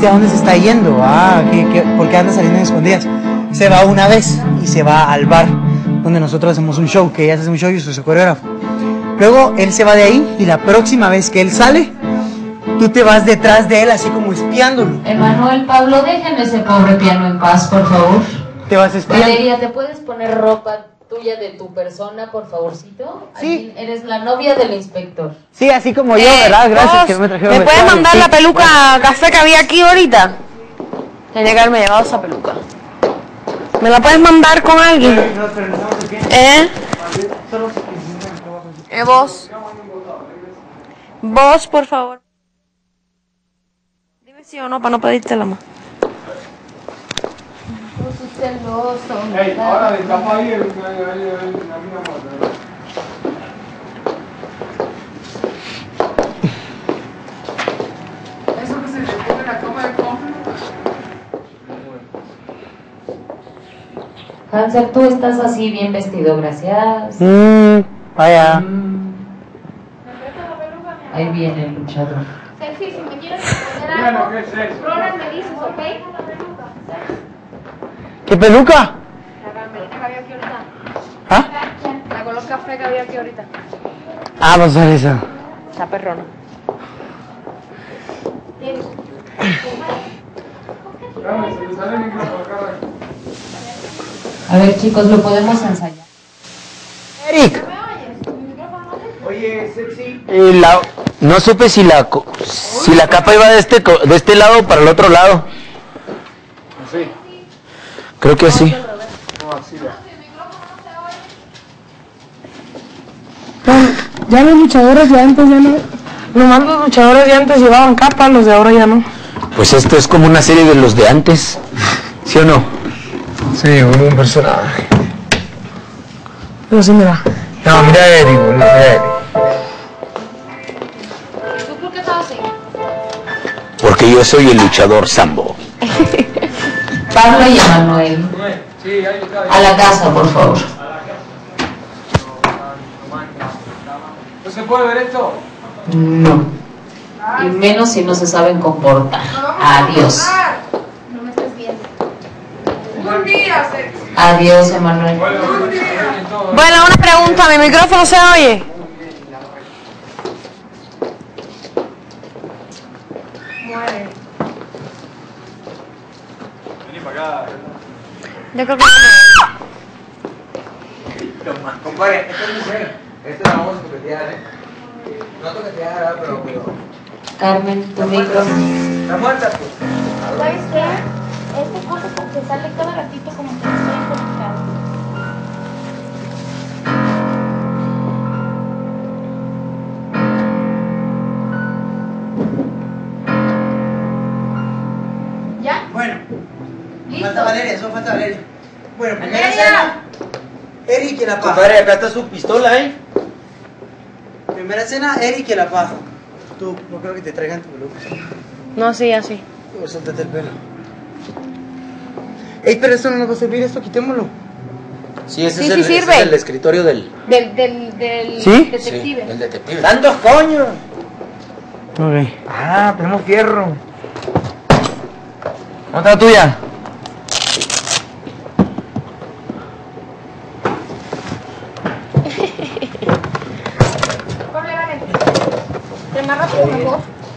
¿a dónde se está yendo? ¿Por qué anda saliendo en escondidas? Se va una vez y se va al bar donde nosotros hacemos un show, que ella hace un show y yo soy su coreógrafo. Luego él se va de ahí y la próxima vez que él sale, tú te vas detrás de él así como espiándolo. Emanuel, Pablo, dejen ese pobre piano en paz, por favor. Te vas espiando. Valeria, ¿te puedes poner ropa tuya de tu persona, por favorcito? Sí. Eres la novia del inspector. Sí, así como yo, ¿verdad? Gracias que me trajeron. ¿Me puedes mandar la peluca café que había aquí ahorita? Tenía que haberme llevado esa peluca. ¿Me la puedes mandar con alguien? Vos. Vos, por favor. Dime sí o no para no pedirte la mano. Ey, ahora destapa ahí la misma moto. Eso que se le pone en la cama de cofre. Hansel, tú estás así bien vestido, gracias. Vaya. Ahí viene el luchador. Selfie, si me quieres poner algo, Roland me dices, ¿ok? ¿Qué peluca? La que había aquí ahorita. ¿Ah? La color café que había aquí ahorita. Ah, pues es esa. Está perrona. Se le sale el micrófono, cara. A ver, chicos, lo podemos ensayar. Eric. Oye, sexy. No supe si la capa iba de este lado para el otro lado. Así. Creo que sí. No, así va. Ya los luchadores de antes ya no. Nomás los luchadores de antes llevaban capa, los de ahora ya no. Pues esto es como una serie de los de antes. ¿Sí o no? Sí, un personaje. Pero sí, mira. No, mira a Eric, mira a Eric. ¿Tú por qué estás así? Porque yo soy el luchador Sambo. Pablo y Emanuel. Sí, ahí está. A la casa, por favor. ¿No se puede ver esto? No. Y menos si no se saben comportar. Adiós. No me estés viendo. Un día, sexy. Adiós, Emanuel. Bueno, una pregunta, ¿mi micrófono se oye? Muere. Vení para acá. Yo creo que no. Compadre, esta es mujer. Esta la vamos a toquetear, No toquetear, pero... Carmen, tu micrófono. ¿Está muerta, pues? ¿Sabes qué? Este cosa como que sale cada ratito como que estoy conectado. ¿Ya? Bueno, ¿Listo? falta Valeria, solo falta Valeria. Bueno, primera ¡Valeria! escena. Eric y la paja. Compadre, acá está su pistola, ¿eh? Primera escena, Eric y la paja. Tú, no creo que te traigan tu peluca. No, sí, así. Suéltate el pelo. Ey, pero esto no nos va a servir, esto quitémoslo. Sí, ese Sí, es, sí ese sirve. es el escritorio del Del ¿Sí? detective. el detective. ¡Tantos coños! Ok. Ah, tenemos fierro. ¿Dónde está la tuya? Probablemente. Entre más rápido mejor.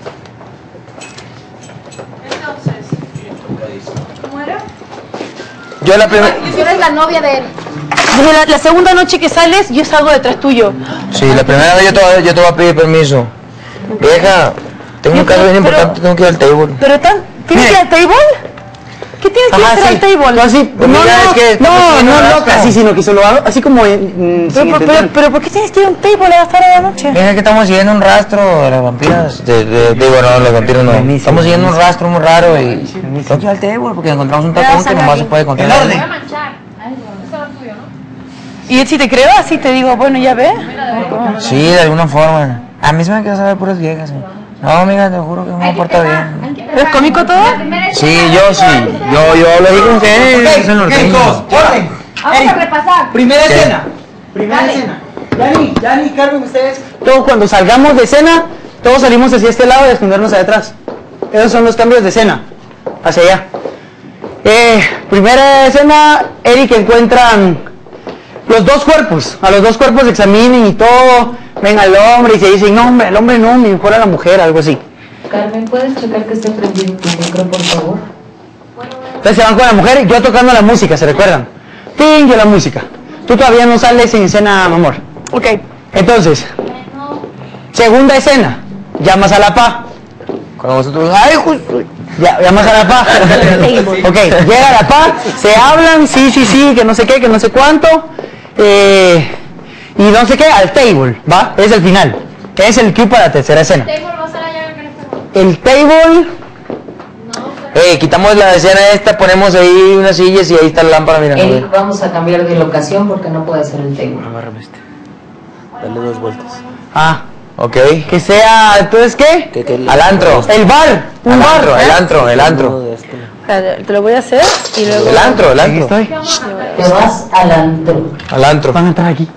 Entonces, ¿cómo era? Yo la primera... Tú eres la novia de él. Desde la segunda noche que sales, yo salgo detrás tuyo. Sí, la primera vez yo te voy a pedir permiso. Vieja, tengo un caso bien importante, tengo que ir al table. Pero ¿tienes que ir al table? ¿Qué tienes que ir al table? Así, Pues mira, es que estamos no, haciendo no, rasca. loca, así, sino que se lo hago, así como sin intentar. Pero ¿por qué tienes que ir a un table a esta hora de la noche? Vieja, que estamos siguiendo un rastro de las vampiras. Digo, no, los vampiros no. Buenísimo, Estamos siguiendo un rastro muy raro y... Buenísimo. Tengo que ir al table porque encontramos un Ya, tacón que saca nomás ahí. se puede encontrar. En Voy orden. a manchar. Eso era tuyo, ¿no? Y si te creo así, te digo, bueno, ya ves. Sí, de alguna forma. A mí se me quedó saber puras viejas. No, amiga, te juro que me porta bien. ¿Eres cómico todo? Sí, yo sí. Yo hablo así con ustedes. Es el norteño. orden. Vamos a repasar. Primera Sí. escena. Primera Dale. escena. Yani, Carmen, ustedes. Todos cuando salgamos de escena, todos salimos hacia este lado y a escondernos atrás. Esos son los cambios de escena. hacia allá. Primera escena, Eric encuentra los dos cuerpos. A los dos cuerpos examinen y todo. Ven al hombre y se dicen, no, hombre, el hombre no, mejor a la mujer, algo así. Carmen, ¿puedes checar que esté prendido tu micro, por favor? Entonces se van con la mujer y yo tocando la música, ¿se recuerdan? Ting, yo la música. Tú todavía no sales en escena, mi amor. Ok. Entonces, segunda escena, llamas a la pa. Cuando vosotros, ay, justo. Llamas a la pa. Ok, llega la pa, se hablan, sí, que no sé qué, que no sé cuánto. Y no sé qué, al table, ¿va? Es el final. Es el cue para la tercera escena. El table. Quitamos la escena esta, ponemos ahí unas sillas y ahí está la lámpara, mira. Eric, vamos a cambiar de locación porque no puede ser el table. Agárrame este. Dale 2 vueltas. Ah, Ok. que sea, ¿entonces qué? Al antro. El bar, un bar. El antro. Espérate, te lo voy a hacer y luego... El antro. Aquí estoy. Te vas al antro. Al antro. Van a entrar aquí.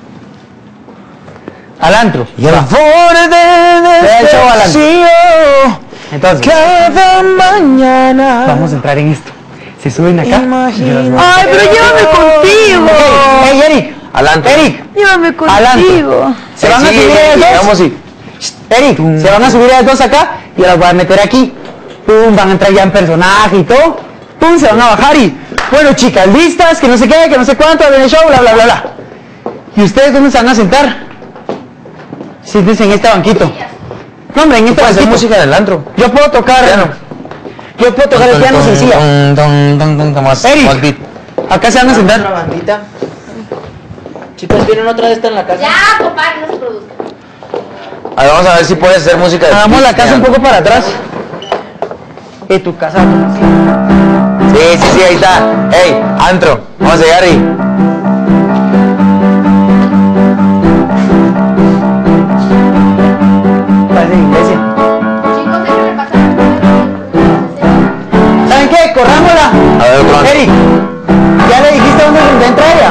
Al antro. Y al borde Ve el show al antro. vacío, Entonces, cada mañana. vamos a entrar en esto. Se suben acá. Ay, pero llévame contigo. Hey, Eric. Al antro. Eric. Llévame Al antro. contigo. Se van a subir ellas dos. Vamos y... Eric, se van a subir ellas dos acá y las voy a meter aquí. Pum, van a entrar ya en personaje y todo. Pum, se van a bajar y... Bueno, chicas, listas, que no sé qué, que no sé cuánto, viene el show, bla, bla, bla, bla. ¿Y ustedes dónde se van a sentar? Siéntense en este banquito. No, hombre, en este Puedes hacer banquito. música en el antro. Yo puedo tocar... Yo puedo tocar el piano sin silla. Eric, acá se van a sentar. Otra bandita. Chicos, ¿vienen otra de esta en la casa? Ya, compadre, no se produzca. A ver, vamos a ver si puedes hacer música de Hagamos la casa un piano. poco para atrás. Y tu casa. Sí, ahí está. Ey, antro. Vamos a llegar ahí. Parece iglesia. Chicos, déjenme pasar. ¿Saben qué? Corrámosla. A ver, Juan. Eric, ¿ya le dijiste dónde entra ella?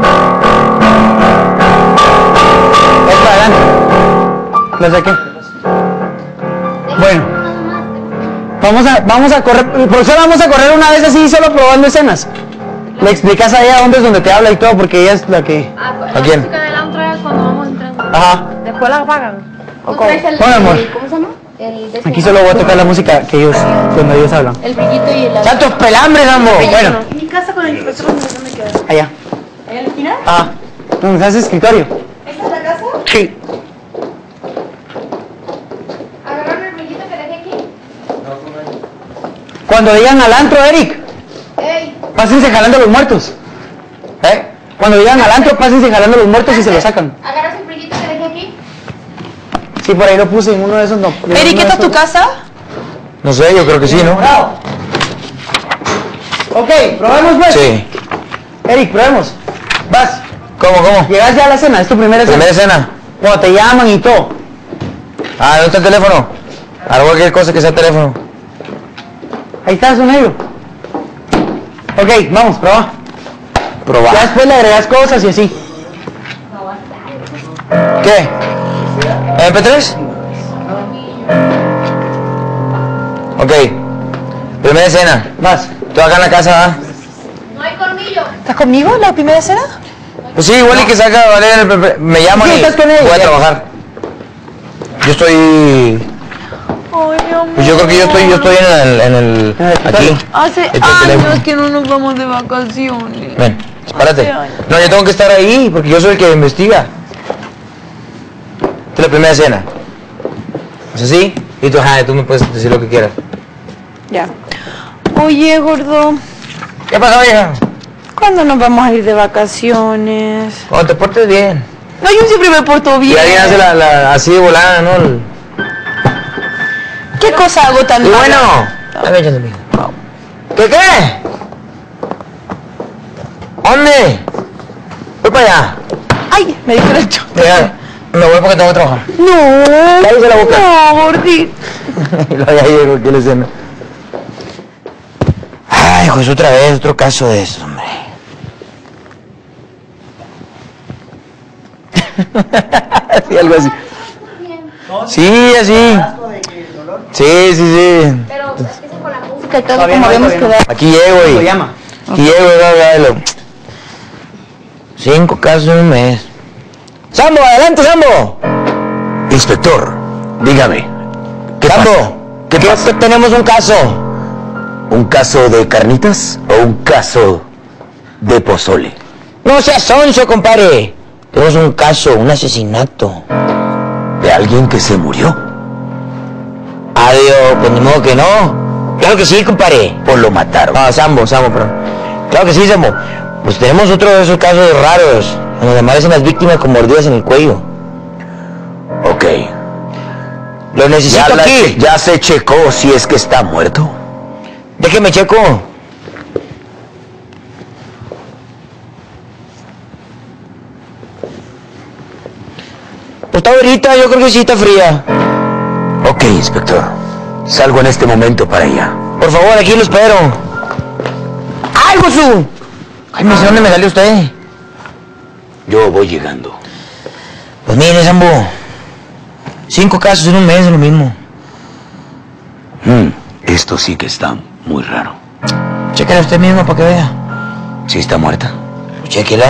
Es para adelante. Lo saqué. Bueno. Vamos a correr, profesor, vamos a correr una vez así, solo probando escenas. Le explicas a ella dónde es donde te habla y todo, porque ella es la que... ¿A quién? La música del antro es cuando vamos entrando. Ajá. Después la apagan. ¿Tú traes el, Bueno, amor. ¿cómo se llama? El de Aquí solo voy a tocar la música que ellos, cuando ellos hablan. el brillito y el... ¡Santos pelambres, amor! Bueno, Mi casa con el profesor, ¿dónde queda? allá. ¿Ahí al final? Ah, ¿dónde está ese escritorio? ¿Esta es la casa? Sí. ¿Agarraron el brillito que dejé aquí? Cuando digan al antro, Eric, ¡Ey! pásense jalando los muertos. ¿Eh? Cuando digan al antro, pásense jalando los muertos y se lo sacan. ¿Agarras el brillito que dejé aquí? Sí, por ahí lo puse en uno de esos. No, Eric, ¿esta es tu casa? No sé, yo creo que sí, ¿no? Bravo. Ok, probemos pues. Sí. Eric, probemos. Vas. ¿Cómo? Llegas ya a la escena, es tu primera escena. Primera escena. Cuando te llaman y todo. Ah, ¿dónde está el teléfono? Algo, cualquier cosa que sea teléfono. Ahí está, su negro. Ok, vamos, prueba. Ya Probar. después le agregas cosas y así. ¿Qué? ¿MP3? Ok. Primera escena. Vas. Tú acá en la casa, ¿ah? No hay colmillo. ¿Estás conmigo en la primera escena? Pues sí, igual y que saca Valeria en el me llaman Sí, y estás con ella, voy a ya. trabajar. Yo estoy... Ay, mi amor. Pues yo creo que yo estoy en el aquí. Hace Este teléfono. años que no nos vamos de vacaciones. Ven, espérate. Hace años. No, yo tengo que estar ahí porque yo soy el que investiga. Esta es la primera escena. ¿Es así? Y tú, ajá, tú me puedes decir lo que quieras. Ya. Oye, gordo, ¿Qué pasó, vieja? ¿cuándo nos vamos a ir de vacaciones? Cuando te portes bien. No, yo siempre me porto Y bien. alguien hace la así de volada, ¿no? ¿Qué cosa hago tan Y mala? bueno, dame échale, mijo. ¿Qué? ¿Dónde? Voy para allá. Ay, me dijo el choto. Mira, me voy porque tengo que trabajar. No. Cállese la boca. No, gordito. Y luego ya llegó aquí la escena. Ay, pues otra vez, otro caso de eso, hombre. Sí, algo así. Sí, así. Sí. Pero es que con la música que todo Todavía como no, habíamos todavía quedado. Aquí llego Lo y... llama. Aquí llego y 5 casos en un mes. ¡Sambo, adelante, Sambo! Inspector, dígame. ¿Qué Sambo, pasa? ¿Qué pasa? tenemos un caso. ¿Un caso de carnitas o un caso de pozole? No seas sonso, compadre. Tenemos un caso, un asesinato. ¿De alguien que se murió? Adiós, pues ni modo que no. Claro que sí, compadre. ¿O lo mataron? No, Sambo, perdón. Claro que sí, Sambo. Pues tenemos otro de esos casos raros, donde aparecen las víctimas con mordidas en el cuello. Ok. Lo necesito aquí. ¿Ya se checó si es que está muerto? Déjeme checo. Pues está ahorita, yo creo que sí está fría. Ok, inspector. Salgo en este momento para allá. Por favor, aquí lo espero. ¡Ay, Josu! Ay, me sé dónde me salió usted. Yo voy llegando. Pues mire, Sambo. 5 casos en un mes es lo mismo. Esto sí que está muy raro. Chéquela usted mismo para que vea. ¿Sí está muerta? Pues chéquela.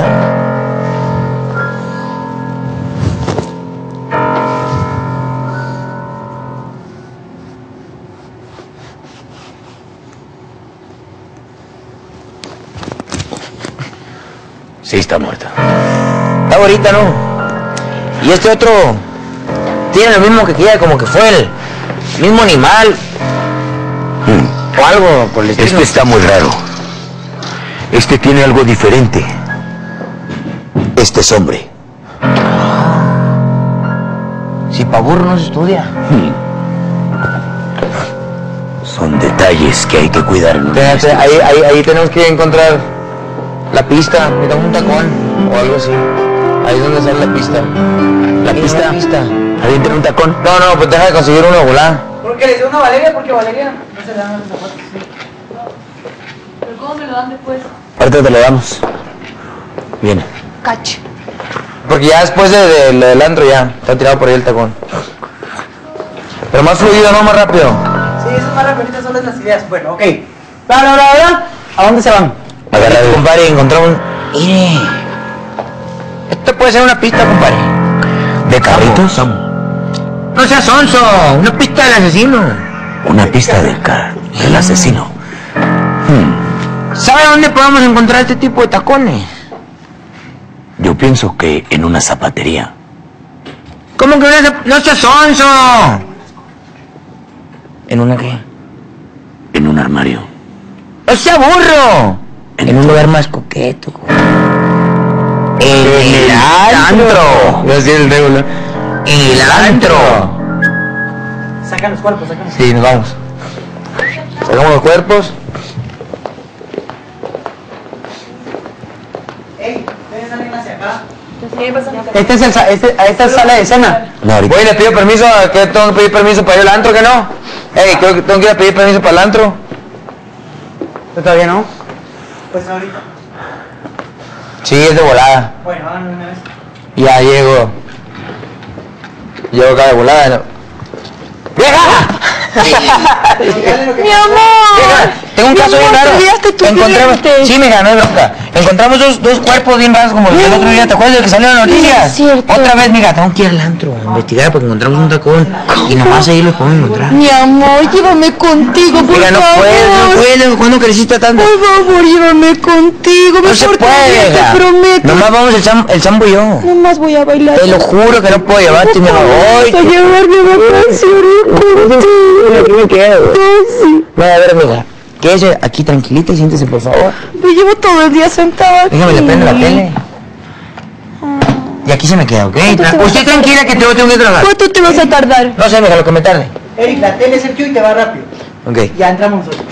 Sí está muerta. Está ahorita, ¿no? Y este otro tiene lo mismo que quiera, como que fue el mismo animal. O algo por el estilo. Este está muy raro. Este tiene algo diferente. Este es hombre. Si pa' burro no se estudia. Son detalles que hay que cuidar en una Espérate, investigación. ahí tenemos que encontrar la pista. Necesitamos un tacón o algo así. Ahí es donde sale la pista. ¿La pista? ¿Adentro de un tacón? No, pues deja de conseguir uno, volá. ¿Por qué le dio una a Valeria? Porque Valeria no se le dan los zapatos. ¿Pero cómo me lo dan después? Ahorita te lo damos. Bien. Cacho. Porque ya después del antro ya está tirado por ahí el tacón. Pero más fluido, no más rápido. Sí, eso es más rápido, ahorita son las ideas. Bueno, ok. Bla. ¿A dónde se van? Agarra, compadre, encontramos un... Mire. Esto puede ser una pista, compadre. ¿De carritos? No seas sonso, una pista del asesino. Una pista del asesino. ¿Sabe dónde podemos encontrar este tipo de tacones? Yo pienso que en una zapatería. ¿Cómo que no seas sonso? ¿En una qué? En un armario. ¡No sea burro! En un lugar más coqueto. En el antro. Voy a decir el regular. En el antro. Sacan los cuerpos, sacan los Sí, nos vamos. Sacamos los cuerpos. Ey, ¿ustedes salen hacia acá? Esta es sala de escena. No, ahorita. Voy y le pido permiso. ¿Qué tengo que pedir permiso para ir al antro? ¿Que no? Ey, creo que tengo que ir a pedir permiso para el antro. ¿Pero todavía no? Pues ahorita. Sí, es de volada. Bueno, háganlo una vez. Ya llego. Llego acá de volada. ¿No? ¡Vieja! Mi amor. Tengo un caso bien raro. Te olvidaste tu cliente. Sí, mira, no es bronca. Encontramos dos cuerpos bien raros como los del otro día. ¿Te acuerdas de que salió en las noticias? Es cierto. Otra vez, mira, tengo que ir al antro a investigar porque encontramos un tacón. Y nomás ahí lo podemos encontrar. Mi amor, llévame contigo, por Mira, no favor. puedo. ¿Cuándo creciste tanto? Por favor, llévame contigo. No Me se porto puede, bien, vieja. te prometo. Nomás vamos el Sambo y yo. Nomás voy a bailar. Te lo juro que no puedo llevarte y me voy. Vas a llevarme a vacaciones contigo. Aquí me quedo. Sí. Voy a ver, mija. Quédese aquí tranquilita y siéntese, por favor. Me llevo todo el día sentada aquí. Déjame, le prendo la tele. Y aquí se me queda, ¿ok? ¿Cuánto te vas Usted a tranquila que tengo que trabajar. ¿Cuánto te vas a tardar? No sé, mija, lo que me tarde. Eric, la tele es el cue y te va rápido. Ok. Ya entramos nosotros.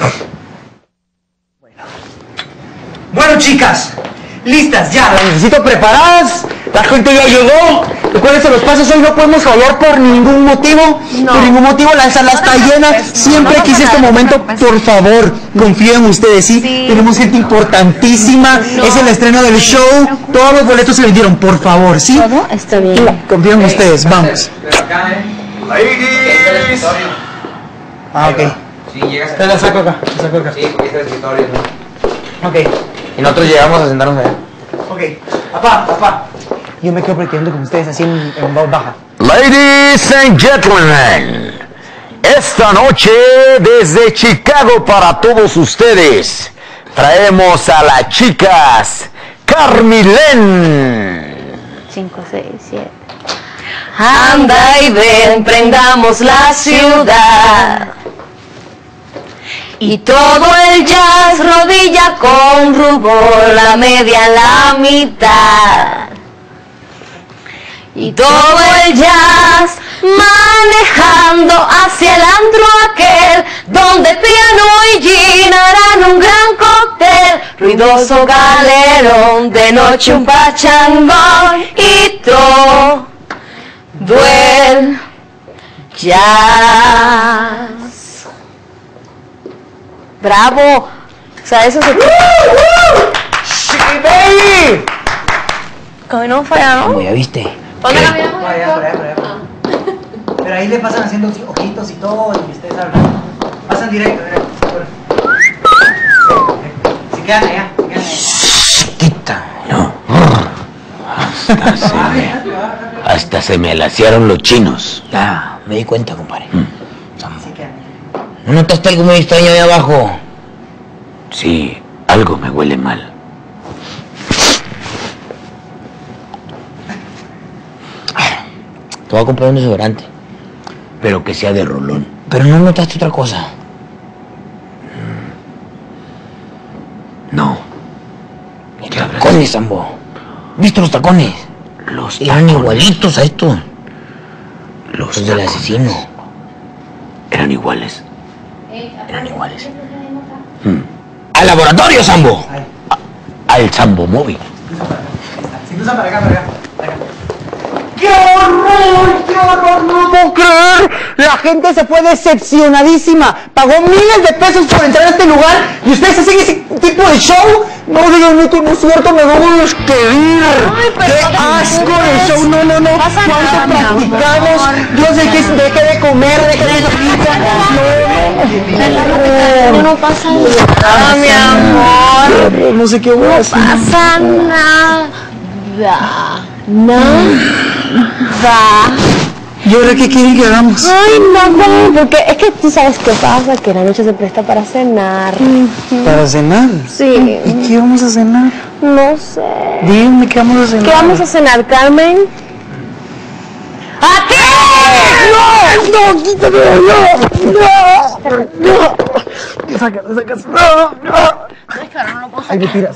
Bueno, chicas, listas ya, las necesito preparadas. La gente ya llegó. Recuerden los pasos hoy no podemos fallar por ningún motivo. Por ningún motivo, la sala está llena. Siempre quise este momento, por favor, confío en ustedes, ¿sí? Tenemos gente importantísima. Es el estreno del show. Todos los boletos se vendieron, por favor, ¿sí? Todo está bien. Confío en ustedes, vamos. Pero acá, Ah, ok. Sí, llegas Te la saco acá, te saco acá. Sí, porque está el escritorio, ¿no? Ok, Y nosotros llegamos a sentarnos allá. ok. Papá. Yo me quedo practicando con ustedes así en voz baja. Ladies and gentlemen, esta noche desde Chicago para todos ustedes traemos a las chicas Carmilén. 5, 6, 7. Anda y ven, prendamos la ciudad. Y todo el jazz rodilla con rubor, la media en la mitad. Y todo el jazz manejando hacia el antro aquel, donde piano y gin harán un gran cóctel. Ruidoso galerón, de noche un pachangón y todo el jazz. ¡Bravo! O sea, eso se... ¡Baby! Caminamos para allá, ¿no? Como ya viste. ¿Dónde caminamos? Por allá. Pero ahí le pasan haciendo ojitos y todo, y ustedes hablan. Pasan directo. Se quedan allá. Quita. No. Hasta se me lasearon los chinos. Ya, me di cuenta, compadre. Se quedan allá. ¿No notaste algo muy extraño ahí abajo? Sí, algo me huele mal. Te voy a comprar un desodorante. Pero que sea de rolón. Pero no notaste otra cosa. No. Los tacones, Sambo. ¿Viste los tacones? Los Eran tacones. igualitos a estos. Los Los del tacones. asesino. Eran iguales. Eran iguales. ¡Al laboratorio, Sambo! Ahí. Al Sambo móvil. Si cruzan para acá. ¡Qué horror! No puedo creer. La gente se fue decepcionadísima. Pagó miles de pesos por entrar a este lugar y ustedes hacen ese tipo de show. No digan esto, no es cierto, me vamos a despedir. ¡Qué asco de show! No. ¿Cuánto practicamos? Yo sé que deje de comer, deje de dormir. No pasa nada, mi amor. No sé qué voy a hacer. Pasa nada. Nada. ¿Y ahora qué quieren que hagamos? Ay, no, porque es que tú sabes qué pasa, que la noche se presta para cenar. ¿Para cenar? Sí. ¿Y qué vamos a cenar? No sé. Dime, ¿qué vamos a cenar? ¿Qué vamos a cenar, Carmen? ¿A qué? ¡No! ¡Quítame! ¡No! Sácalo. ¡No! Ahí me tiras.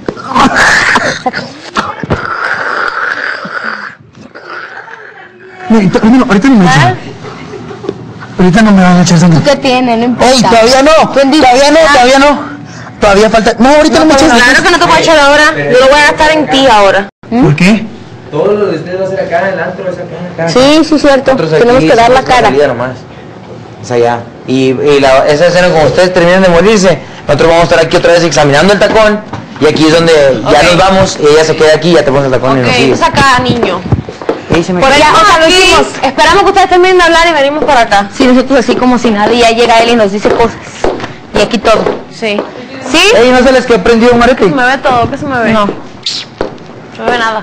No, ahorita no me echan. Ahorita no me van a echar sangre. ¿Qué tiene? No importa. ¡Ey, todavía no! Todavía falta... No, ahorita no me echas Claro que no te voy a echar ahora. Yo lo voy a gastar en ti ahora. ¿Por qué? Todo lo de ustedes va a ser acá en el antro, es acá. Sí, cierto. Nosotros Tenemos aquí que dar la somos cara. salida nomás. Es allá. Y esa escena, como ustedes terminan de morirse, nosotros vamos a estar aquí otra vez examinando el tacón. Y aquí es donde ya nos vamos y ella se queda aquí y ya te pones el tacón y nos Ok, sigues. saca, niño. Ahí se me Por allá, o sea, lo hicimos. Esperamos que ustedes terminen de hablar y venimos para acá. Sí, nosotros así como si nada. Y ya llega él y nos dice cosas. Y aquí todo. Sí. ¿Sí? Ey, ¿no se les que prendió un marete? Se me ve todo. ¿Qué se me ve? No. No se me ve nada.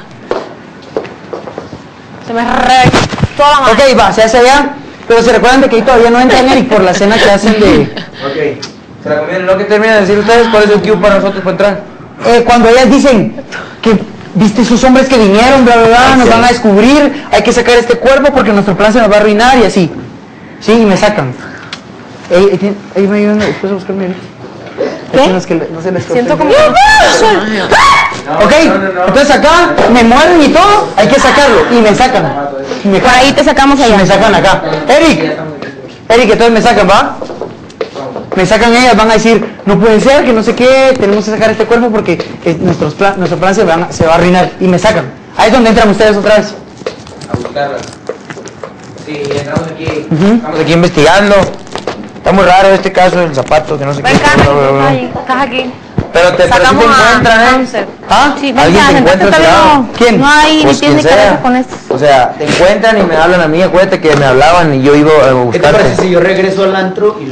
Se me re... toda la mano. Ok, va, se hace allá. Pero se recuerdan de que ahí todavía no entra Eric por la cena que hacen de... Ok. Se la comieron. Lo que terminan de decir ustedes, ¿cuál es el cue para nosotros para entrar? Cuando ellas dicen que viste sus hombres que vinieron, bla, bla, bla, nos van a descubrir, hay que sacar este cuerpo porque nuestro plan se nos va a arruinar y así. Sí, y me sacan. Ahí me ayudan después a buscarme ahorita. ¿Qué? No se les Siento como... Ok, entonces acá me mueven y todo, hay que sacarlo y me sacan. Y me Por ahí te sacamos y allá. me sacan acá. Eric, entonces me sacan, ¿va? Me sacan ellas, van a decir, no puede ser, que no sé qué, tenemos que sacar este cuerpo porque nuestro plan se va a arruinar y me sacan. Ahí es donde entran ustedes otra vez. A buscarla. Sí, entramos aquí. Estamos aquí investigando. Está muy raro este caso del zapato, que no sé qué. Ven, Carmen, ahí, estás aquí. Pero te Sacamos encuentran, a ¿eh? Hamster. ¿Ah? Sí, ven, Alguien ya, te la gente encuentra está tirado. viendo. ¿Quién? No hay Pues ni pies ni quien sea. cabeza con esto. O sea, te encuentran y me hablan a mí. Acuérdate que me hablaban y yo iba a ¿Qué te parece buscarte. si yo regreso al antro y lo encuentro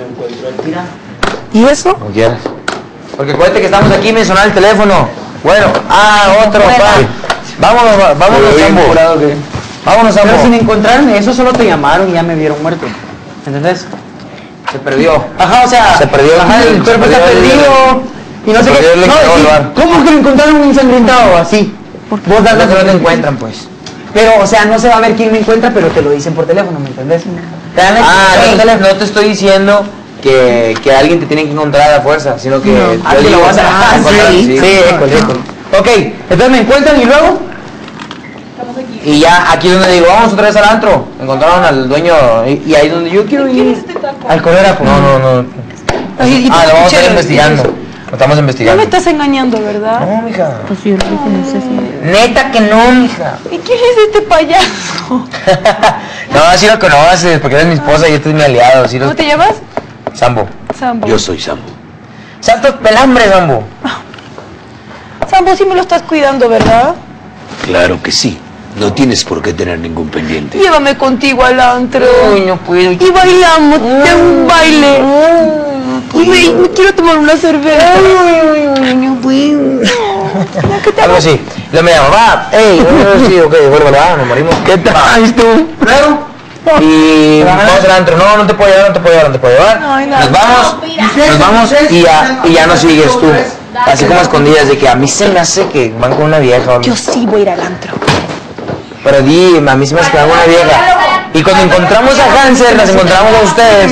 ¿Y eso? Como quieras. Porque acuérdate que estamos aquí, me sonó el teléfono. Bueno, otro, pa. Vámonos, Sambo. Vámonos, Sambo. Pero sin encontrarme, eso solo te llamaron y ya me vieron muerto. ¿Entendés? Se perdió. Ajá, o sea, Se perdió. Ajá, el cuerpo está perdido. Y no sé qué. perdió el lugar. ¿Cómo que lo encontraron ensangrentado así? Vos das No te encuentran, pues. Pero, o sea, no se va a ver quién me encuentra, pero te lo dicen por teléfono, ¿me entendés? No te estoy diciendo que alguien te tiene que encontrar a fuerza, sino que Alguien lo vas a encontrar. Sí, école. Ok, entonces me encuentran y luego. Y ya aquí es donde digo, vamos otra vez al antro. Encontraron al dueño y ahí es donde yo quiero ir. Al coreógrafo. No. Lo Lo vamos a estar investigando. Lo estamos No investigando. me estás engañando, ¿verdad? No, mija. Pues sí, Neta que no, mija. ¿Y quién es este payaso? No, así lo conoces, porque eres mi esposa y este es mi aliado. ¿Sí ¿Cómo te llamas? Sambo. Sambo. Yo soy Sambo. Santos pelambre, Sambo. Sambo, sí me lo estás cuidando, ¿verdad? Claro que sí. No tienes por qué tener ningún pendiente. Llévame contigo al antro. Uy, no puedo. Y bailamos, tengo un baile. Y me quiero tomar una cerveza. No puedo. Algo así. Luego me llama, va, sí, ok, bueno, va, nos morimos. ¿Qué tal tú? Luego. Y vamos al antro, no te puedo llevar. Ay, no. Nos vamos y ya no sigues tú. Así como escondidas de que a mí se me hace que van con una vieja. O algo. Yo sí voy a ir al antro. Pero dime, a mí se me hace que van con una vieja. Y cuando encontramos a Hanser, las encontramos a ustedes.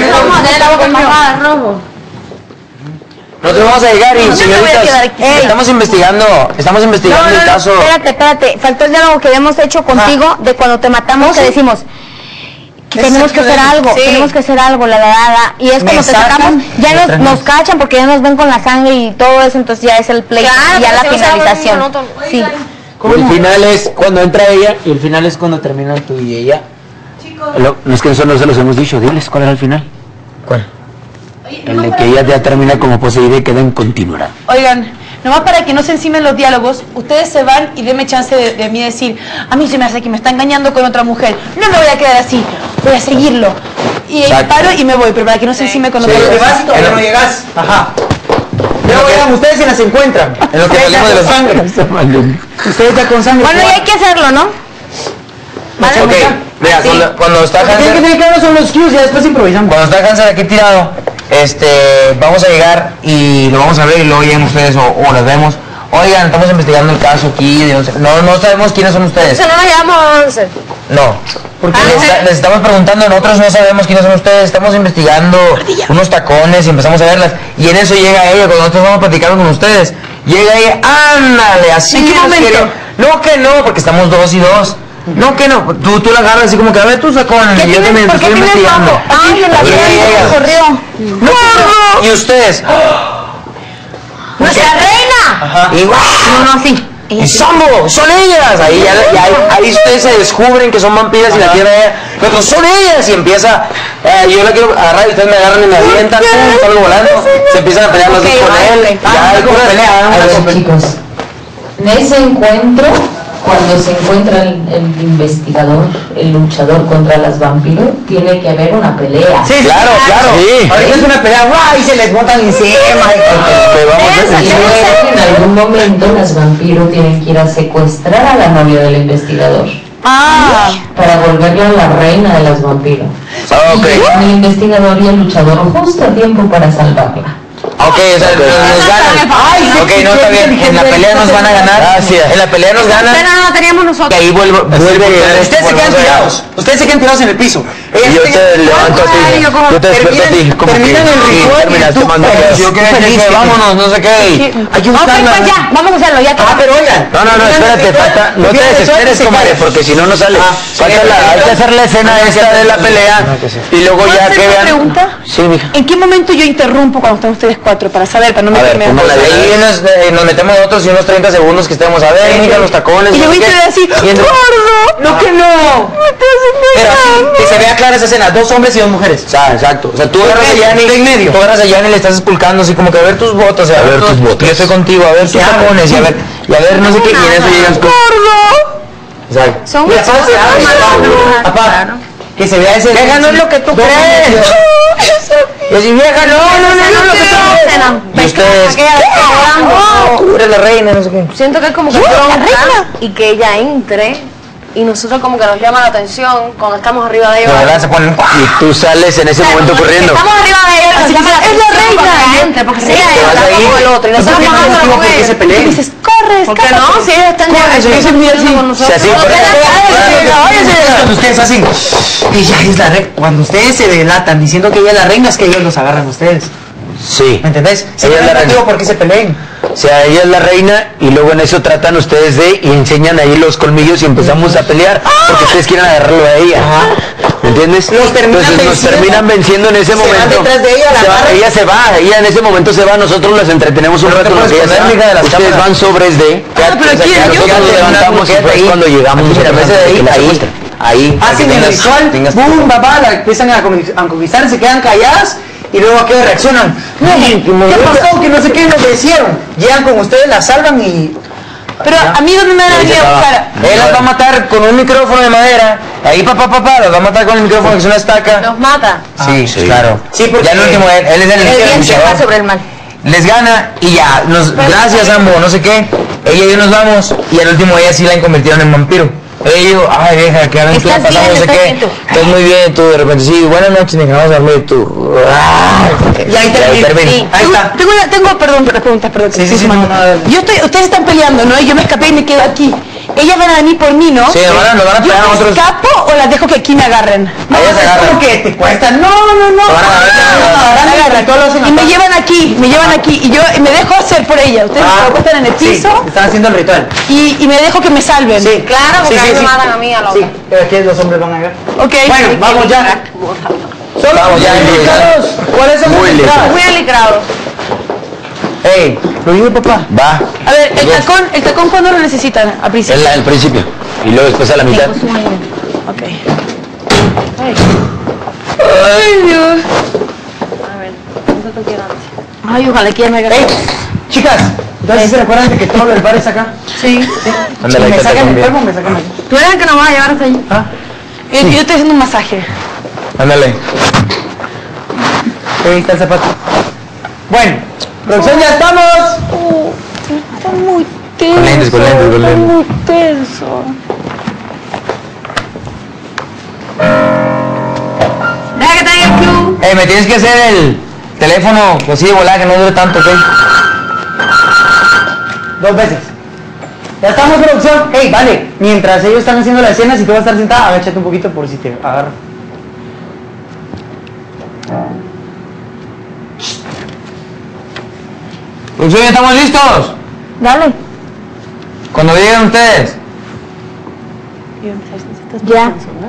Nosotros vamos a llegar y señoritas, estamos investigando el caso. Espérate, faltó el diálogo que habíamos hecho contigo de cuando te matamos, que decimos que tenemos que hacer algo, la. Y es cuando te sacamos, ya nos cachan porque ya nos ven con la sangre y todo eso, entonces ya es el play, ya la finalización. Sí. El final es cuando entra ella y el final es cuando terminan tú y ella. No es que eso no se los hemos dicho. Diles cuál era el final. ¿Cuál? El de que ella ya termina como poseída y queda en continuidad. Oigan, nomás para que no se encimen los diálogos, ustedes se van y denme chance de mí decir, a mí se me hace que me está engañando con otra mujer. No me voy a quedar así, voy a seguirlo. Y paro y me voy, pero para que no se encime con otra ¿Te mujer. vas y todavía no llegas? Ajá. Luego llegan ustedes y las encuentran. En lo que salimos de los sangre. Ustedes ya con sangre. Bueno, y hay que hacerlo, ¿no? Vale, Ok, mira, cuando está Tienen que Hanser, tener claro son los cues y después improvisamos. cuando está Hanser aquí tirado, vamos a llegar y lo vamos a ver y luego llegan ustedes o las vemos. Oigan, estamos investigando el caso aquí, no sabemos quiénes son ustedes. No nos llamamos. No, porque les estamos preguntando, nosotros no sabemos quiénes son ustedes, estamos investigando unos tacones y empezamos a verlas. Y en eso llega ella, cuando nosotros vamos platicando con ustedes, llega ella, ándale, así. ¿En qué momento? No que no, porque estamos 2 y 2. No que no, tú la agarras así como que a ver tus tacones y yo también te estoy investigando. Ay, en la Y ella corrió. llega. Y ustedes, ¡Nuestra reina! ajá, igual. No, sí. Y Sambo, son ellas. Ahí ustedes se descubren que son vampiras y la tienen ella. Pero son ellas y empieza. Yo la quiero agarrar y ustedes me agarran y me avientan. Salgo volando. Se empiezan a pelear los dos con él. Ya hay como pelea. Chicos, en ese encuentro, cuando se encuentra el investigador, el luchador contra las vampiros, tiene que haber una pelea. Sí, Claro. Sí. Ahorita es una pelea, ¡guau! Y se les botan encima. Y en algún momento las vampiros tienen que ir a secuestrar a la novia del investigador para volverla la reina de las vampiros. Ok. Y llegan el investigador y el luchador justo a tiempo para salvarla. Ok, o sea, nos ganan. Ok, no está bien. En la pelea nos van a ganar. Gracias. En la pelea nos ganan. Pero no teníamos Y nosotros. ahí vuelve a llegar. Ustedes se quedan tirados. Ustedes se quedan tirados en el piso. Y yo te levanto a ti. Yo te despierto a ti. Como que terminan el ritual y terminaste tú más Yo quiero decir que vámonos, no sé qué. Hay que Ok, buscarla. pues ya, vamos a hacerlo, ya Ah, pero oigan. No, espérate, falta, no te desesperes, comadre, porque si no, no sale. Hay que hacer la escena esta de la pelea y luego ¿Puedo ya hacer que una vean. pregunta? Sí, mija. ¿En qué momento yo interrumpo cuando están ustedes 4 para saber, para no A ver, meterme póngala a... Ahí nos metemos nosotros y unos 30 segundos que estemos a ver, mira los tacones. Y yo voy a quedar así, ¡gordo! No que no. Pero así, que se vea clara esa escena, 2 hombres y 2 mujeres. Exacto. O sea, tú agarras a Yanni, en medio. tú agarras a Yanni y le estás esculcando así como que a ver tus botas, a ver tus botas. Yo estoy contigo, a ver tus tacones y a ver no sé qué, y en eso llegas tú. ¡Gordo! Exacto. Son Mira, ¿sabes? Apá, Que se vea ese... Vieja, no es lo que tú crees. Yo sí, vieja, no es lo que tú crees. Y ustedes, tú eres la reina, no sé qué. Siento que es como que bronca y que ella entre y nosotros como que nos llama la atención cuando estamos arriba de ella. Se ponen, y tú sales en ese momento corriendo. Estamos arriba de ella, nos llama la atención. Es la reina. Entre, porque si ella está como el otro y nosotros vamos a ¿Por qué se pelean? Dices, corre, ¿por qué no? Si ella está en con nosotros. Cuando ustedes hacen... Ella es la reina. Cuando ustedes se delatan diciendo que ella es la reina, es que ellos los agarran a ustedes. Sí. ¿Me entendés? Ella es la reina. ¿Por qué se peleen? O sea, ella es la reina y luego en eso tratan ustedes de y enseñan ahí los colmillos y empezamos a pelear porque ustedes quieren agarrarlo a ella. ¿Me entiendes? Entonces nos terminan venciendo en ese momento. Ella se va, ella en ese momento se va, nosotros las entretenemos un rato, lo que ella se va. Ustedes van sobres de... Nosotros nos levantamos y pues cuando llegamos ahí hacen el ritual, boom, papá, la empiezan a conquistar, se quedan calladas y luego ¿qué reaccionan? ¿Qué pasó? Que no sé qué nos hicieron. Llegan con ustedes, la salvan y... Pero a mí ¿dónde me van a venir a buscar? Él las va a matar con un micrófono de madera. Ahí papá, las va a matar con el micrófono que es una estaca. ¿Nos mata? Sí, claro. Sí, porque ya el último, él es el bien se va sobre el mal. Les gana y ya, gracias Ambo, no sé qué. Ella y yo nos vamos y al último ella sí la convirtieron en vampiro. Ella digo, ay vieja, qué aventura pasamos, no sé qué. Estás muy bien, tú de repente, sí, buenas noches, me vamos a dormir, tú. Y ahí termina. Sí. Ahí está. Tengo preguntas. Sí, ustedes están peleando, ¿no? Y yo me escapé y me quedo aquí. Ellas van a venir por mí, ¿no? Sí, nos van a pegar a nosotros. ¿Yo escapo o las dejo que aquí me agarren? No, ellas se agarran. ¿Cómo que te cuestan? No. Y me llevan aquí, y me dejo hacer por ella. Ustedes me acuestan en el piso. Sí, están haciendo el ritual. Y me dejo que me salven. Sí, claro, porque ahí me matan a mí a la otra. Sí, pero aquí los hombres van a ver. Ok. Bueno, vamos ya. Vamos ya, ¿Cuáles son los entradas? Muy alicrado. Ey, lo digo papá. Va. A ver, el tacón ¿cuándo lo necesitan? Al principio. El principio. Y luego después a la mitad. Ok. Ay, Dios. A ver, ¿cuánto te quieras? Ay, ojalá que ya me agarre. Chicas, entonces se recuerdan de que todo el bar es acá. Sí. Ándale, Me sacan el cuerpo, me sacan el... Tú eres el que nos va a llevar hasta allí. Yo estoy haciendo un masaje. Ándale. Ahí está el zapato. Bueno, producción, ya estamos. Está muy tenso. Con lentes. Está muy tenso. Deja que traiga el club. Me tienes que hacer el teléfono así de volada que no dure tanto, ¿ok? 2 veces. Ya estamos, producción. Hey, vale. Mientras ellos están haciendo la escena, si tú vas a estar sentada, agáchate un poquito por si te agarro. Producción, ¿ya estamos listos? Dale. Cuando lleguen ustedes. Ya.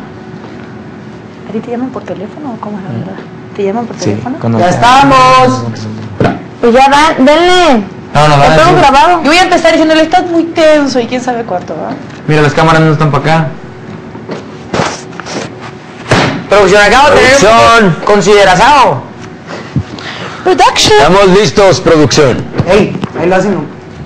¿A ti te llaman por teléfono o cómo es la verdad? ¿Te llaman por teléfono? ¡Ya estamos! Pues ya van, denle. No, ¿Lo tengo grabado? Yo voy a empezar diciéndole, estás muy tenso y quién sabe cuánto, ¿va? Mira, las cámaras no están para acá. Producción, acabo de tener consideración. Production. Estamos listos, producción. Hey, ahí lo hacen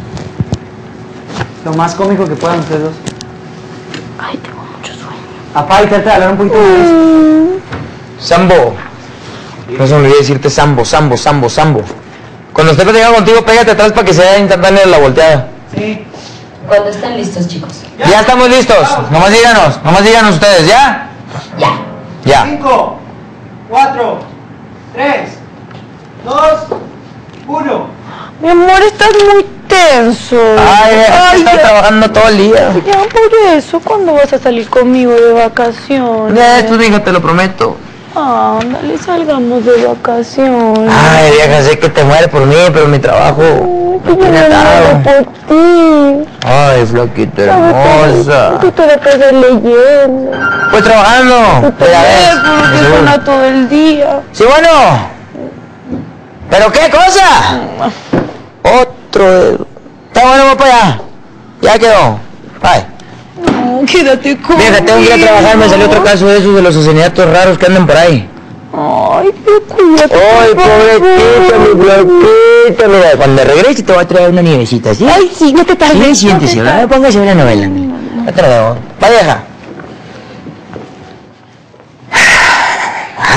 lo más cómico que puedan ustedes dos. Ay, tengo mucho sueño. Apá, y trata de hablar un poquito más. Sambo. No se me olvide decirte Sambo. Cuando esté platicando contigo, pégate atrás para que se vea instantánea la volteada. Sí. Cuando estén listos, chicos. Ya estamos listos. Nomás díganos ustedes, ¿ya? Ya. 5, 4, 3, 2, 1. Mi amor, estás muy tenso. Ay, estás trabajando todo el día. Ya, por eso, ¿cuándo vas a salir conmigo de vacaciones? Ya, esto digo, te lo prometo. Ándale, salgamos de vacaciones. Ay, vieja, sé que te mueres por mí, pero mi trabajo Yo me muero por ti. Ay, flaquita hermosa. Tú te la pasas leyendo. Pues trabajando. Tu teléfono que suena todo el día. Sí, bueno. ¿Pero qué cosa? Otro dedo. Está bueno, voy para allá. Ya quedó. Bye. No, quédate conmigo. Vieja, tengo que ir a trabajar, me salió otro caso de esos de los asesinatos raros que andan por ahí. Ay, pero cuídate. Ay, pobrecita, mi flaquita. Mira, cuando regrese te voy a traer una nievecita, ¿sí? Ay, sí, no te tardes. Sí, siéntese, ¿verdad? Póngase una novela. Ya te lo veo. Va, vieja.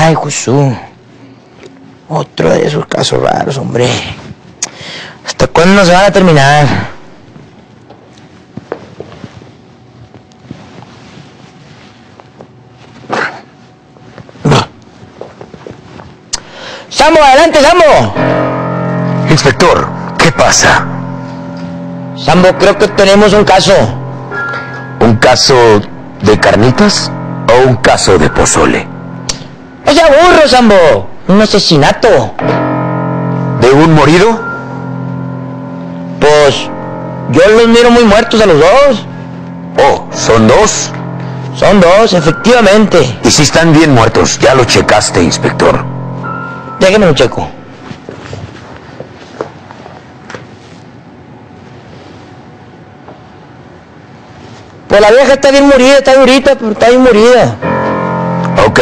Ay, Jesús. Otro de esos casos raros, hombre. ¿Hasta cuándo se van a terminar? ¡Sambo, adelante, Sambo! Inspector, ¿qué pasa? Sambo, creo que tenemos un caso. ¿Un caso de carnitas o un caso de pozole? ¡No se aburro, Sambo! Un asesinato. ¿De un morido? Pues yo los miro muy muertos a los dos. Oh, ¿son dos? Son dos, efectivamente. Y si están bien muertos, ya lo checaste, inspector. Déjeme lo checo. Pues la vieja está bien morida, está durita, pero está bien morida. Ok.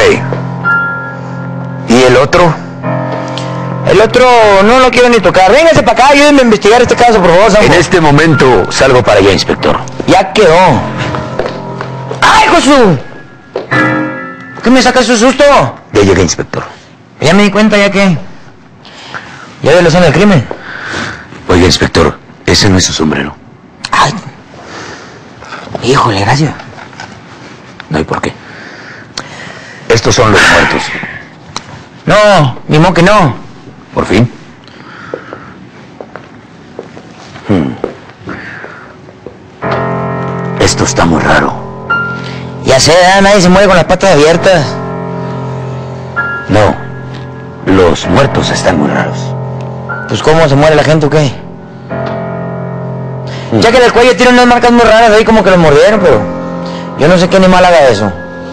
¿Y el otro? El otro no lo quiero ni tocar. Véngase para acá, ayúdenme a investigar este caso, por favor, Sambo. En este momento salgo para allá, inspector. Ya quedó. ¡Ay, Josu! ¿Qué me saca su susto? Ya llegué, inspector. Ya me di cuenta, ya que... Ya de la zona del crimen. Oiga, inspector, ese no es su sombrero. Ay. Híjole, gracias. No hay por qué. Estos son los muertos. No, ni modo que no. ¿Por fin? Esto está muy raro. Ya sé, nadie se mueve con las patas abiertas. No, los muertos están muy raros. Pues ¿cómo se muere la gente o qué? Ya que en el cuello tiene unas marcas muy raras ahí como que los mordieron, pero yo no sé qué animal haga eso.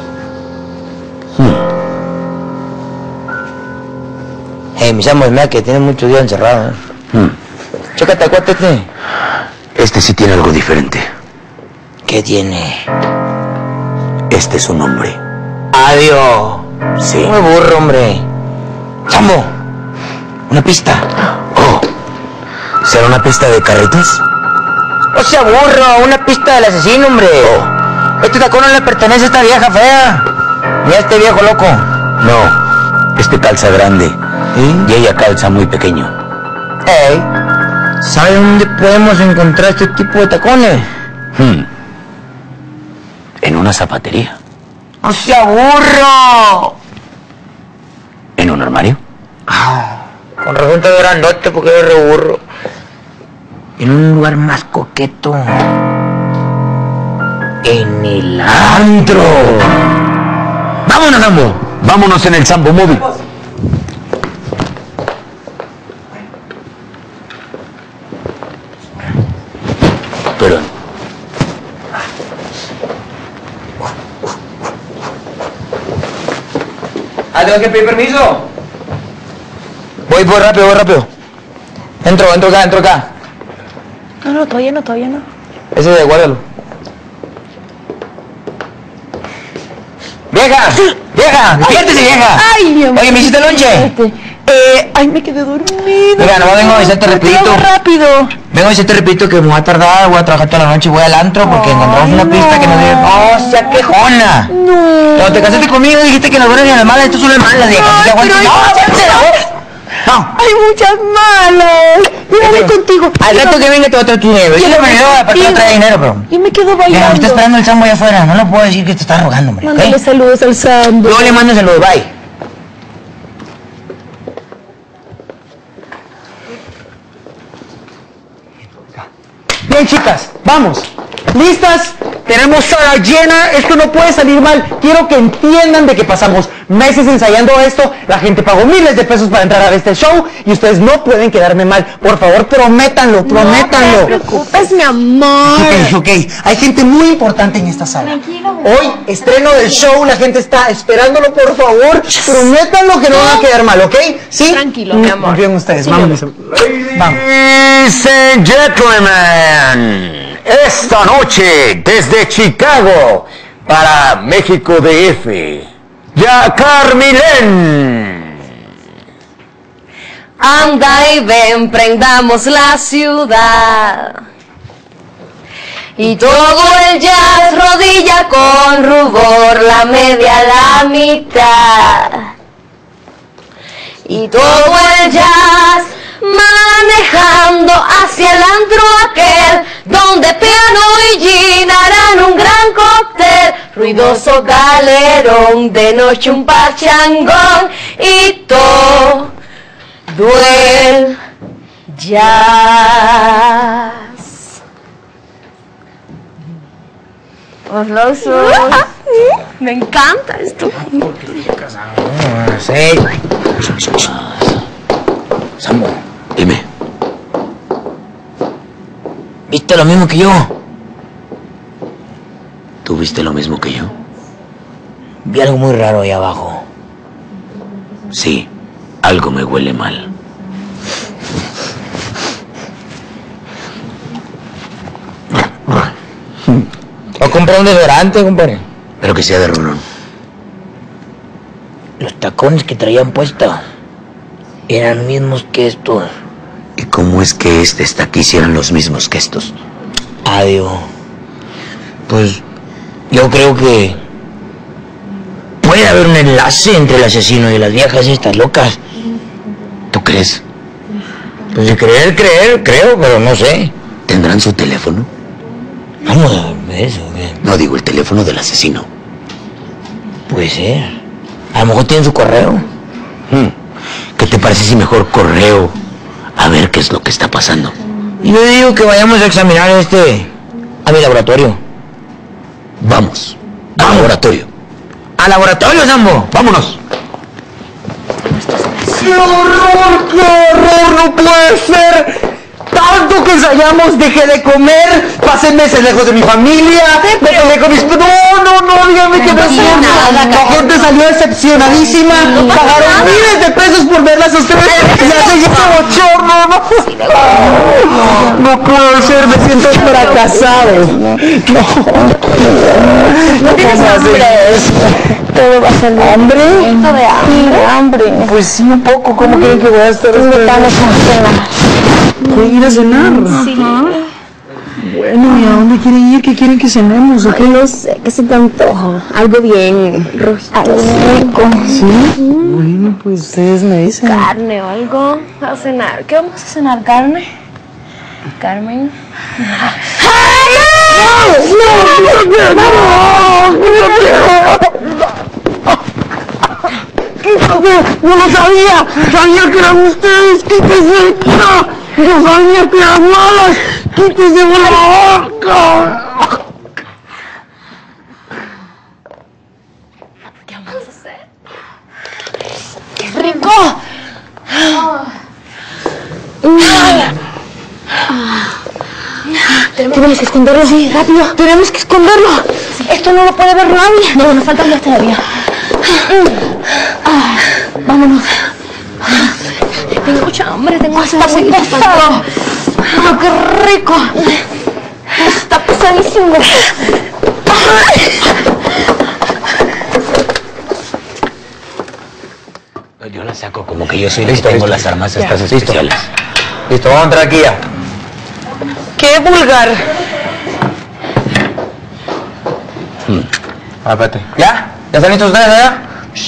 Mi Sambo, es que tiene muchos días encerrado, ¿eh? Chécate, acuérdate. Este sí tiene algo diferente. ¿Qué tiene? Este es un hombre. Adiós. Sí. Muy burro, hombre. Sambo, una pista. Oh, ¿será una pista de carretas? No se aburro, una pista del asesino, hombre. Oh. Este tacón no le pertenece a esta vieja fea. Ni a este viejo loco. No, este calza grande. Y ella calza muy pequeño. Ey, ¿sabe dónde podemos encontrar este tipo de tacones? En una zapatería. ¡No se aburro! ¿En un armario? Con razón está grandote porque es re burro. En un lugar más coqueto. En el antro. ¡Vámonos, Sambo! ¡Vámonos en el Sambo Móvil! Perdón. ¿Tengo que pedir permiso? Voy rápido. Entro acá. No, todavía no. Ese de guárdalo. ¡Vieja! ¡Despiértese, vieja! ¡Ay, mi amor! Oye, ¿me hiciste lonche? Ay, me quedé dormida. Mira, nomás vengo a avisarte rapidito. Rápido. Vengo a decirte, repito, que me voy a tardar, voy a trabajar toda la noche, voy al antro porque encontramos una pista que nos dio... ¡Oh, sea quejona! No. Cuando te casaste conmigo dijiste que las buenas y las malas, esto son las malas, vieja. Ay, pero No. Hay muchas malas. Yo voy contigo. Al rato que venga te voy a traer tu dinero. Yo le venía para que no trae dinero, pero... Yo me quedo Mira, me bailando. está esperando el Sambo allá afuera, no le puedo decir que te está rogando, hombre. Mándale ¿Ok? saludos al Sambo. Yo le mando saludos, bye. Bien, chicas, vamos. ¿Listas? Tenemos sala llena, esto no puede salir mal. Quiero que entiendan de que pasamos meses ensayando esto, la gente pagó miles de pesos para entrar a este show y ustedes no pueden quedarme mal. Por favor, prométanlo. No te preocupes, mi amor. Ok. Hay gente muy importante en esta sala. Hoy, estreno del show, la gente está esperándolo, por favor. Prométanlo que no van a quedar mal, ¿ok? ¿Sí? Tranquilo, mi amor. Confío en ustedes, Sí, vámonos. Vamos. Ladies and gentlemen, esta noche desde Chicago para México DF, Yakar Milén. Anda y ven, prendamos la ciudad. Y todo el jazz rodilla con rubor, la media, la mitad. y todo el jazz, manejando hacia el antro aquel, donde piano y gin harán un gran cóctel, ruidoso galerón, de noche un pachangón, y todo el jazz. Aplausos. Me encanta esto. Sambo, dime. ¿Viste lo mismo que yo? ¿Tú viste lo mismo que yo? Vi algo muy raro ahí abajo. Sí, algo me huele mal. ¿O compré un desodorante, compadre? Pero que sea de rolón. Los tacones que traían puestos eran mismos que estos. ¿Y cómo es que este está aquí si eran los mismos que estos? Adiós. Pues yo creo que puede haber un enlace entre el asesino y las viejas estas locas. ¿Tú crees? Pues de creer, creo, pero no sé. ¿Tendrán su teléfono? Vamos a ver eso, ¿qué? No digo el teléfono del asesino. Puede ser. A lo mejor tienen su correo. ¿Qué te parece si mejor correo a ver qué es lo que está pasando? Yo digo que vayamos a examinar a mi laboratorio. Vamos. Al laboratorio. ¡Al laboratorio, Sambo! ¡Vámonos! ¡Qué horror! ¡Qué horror! ¡No puede ser! Tanto que ensayamos, dejé de comer, pasé meses lejos de mi familia, me peleé con mis... No, dígame que no sé nada. La gente salió decepcionadísima, pagaron miles de pesos por verlas a ustedes y hace ese bochorno, no puedo ser, me siento fracasado. No tienes hambre. Todo va a salir. ¿Hambre? Esto de hambre. Pues sí, un poco, ¿cómo creen que voy a estar Invitamos a cenar. ¿Quieren ir a cenar? Sí. Bueno, ¿y a dónde quieren ir? ¿Qué quieren que cenemos o qué? No sé, ¿qué se te antoja? Algo bien rojito. Algo rico. ¿Sí? Bueno, pues ustedes me dicen. Carne o algo a cenar. ¿Qué vamos a cenar? ¿Carne? Carmen. ¡No lo sabía! ¡Sabía que eran ustedes! ¡Quítese! ¡No sabía que eran malas! ¡Quítese de la boca! ¿Qué vamos a hacer? ¡Qué rico! Tenemos que esconderlo. Sí, rápido. Tenemos que esconderlo. Sí. Esto no lo puede ver nadie. No, nos faltan más todavía. Vámonos. Tengo mucha hambre, está muy pesado. ¡Qué rico! Está pesadísimo. Yo la saco como que yo soy el que tengo las armas estas especiales. Listo, vamos a entrar aquí ya. ¡Qué vulgar! Espérate. ¿Ya? ¿Ya están listos ustedes allá?